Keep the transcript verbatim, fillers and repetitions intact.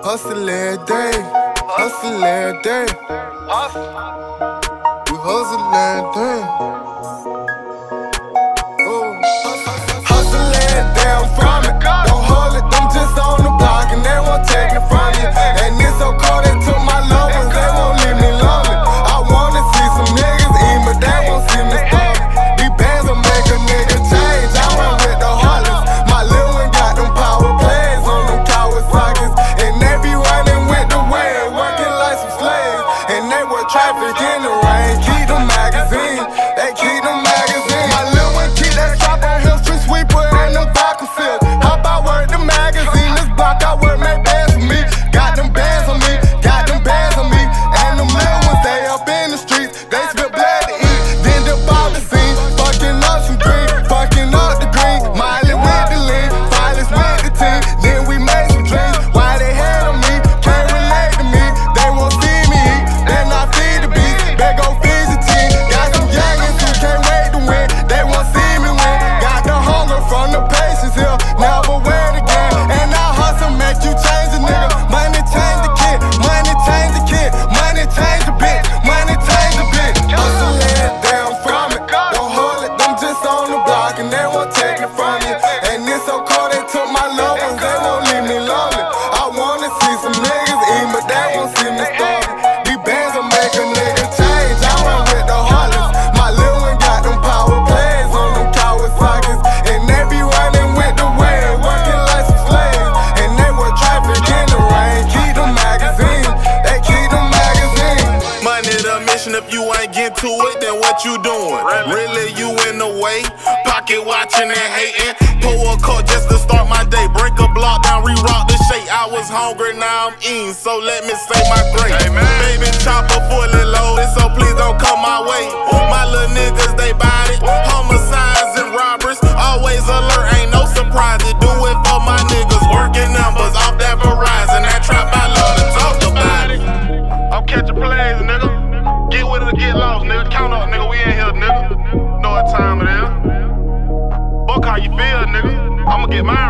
Hustle every day, hustle every day. We hustle every day. Oh. Hustle every day, I'm from it. Don't hold it, them just on the block and they won't take it from you. And it's so cold, they took my love ones, they won't leave me lonely. I wanna see some niggas eat, but they won't see me starving. These bands will make a nigga change, I run with the heartless. My little one got them power plays on them Kawasaki's. And they be running with the wave, working like some slaves. And they work traffic in the rain, keep them magazines. They keep them magazines. My little one keep that strap on him, street sweeper and them vodka fields. How about work the magazine? This block I work make bands for me. Got them bands on me, got them bands on me. And them little ones, they up in the streets. They spit blood to eat, then dip out the scene. Fucking up some green, fucking up the green. Miley with the lean, violence with the team. Then we made some dreams. Why they hate on me? Can't relate to me. They won't see me eat, then I feed the beast. They go feed the team. Got some youngins who can't wait to win. They won't see me win. Got the hunger from the patience here. Never win again. And I hustle make you change a nigga. Money change the kid. Money change the kid. Money change the bitch. Money change the bitch. Hustle every day, I'm from it. Don't hold it, them just on the block and they won't take it from you. And it's so cold, they took my loved ones, they won't leave me lonely. I wanna see some niggas eat, but they won't see me starving. These bands will make a nigga change, I run with the heartless. My little one got them power plays on them Kawasaki's. And they be running with the wave, working like some slaves. And they work traffic in the rain, keep them magazines. They keep them magazines. Money the mission, if you ain't get to it, then what you doing? Really, you in the way? Pocket watching and hating. Pour a cup just to start my day. Break a block down, re-rock the shake. I was hungry, now I'm eating, so let me say my grace. Baby chopper fully loaded, so please don't come my way. My little niggas, they bout it. Homicides and robberies, always alert, ain't no surprise. They do it for my niggas, working numbers off that Verizon. That trap, I love to talk about it. I'm catching plays, nigga. Get with it or get lost, nigga. Count up, nigga. We in here, nigga. Know what time it is. Fuck how you feel, nigga. I'ma get mine.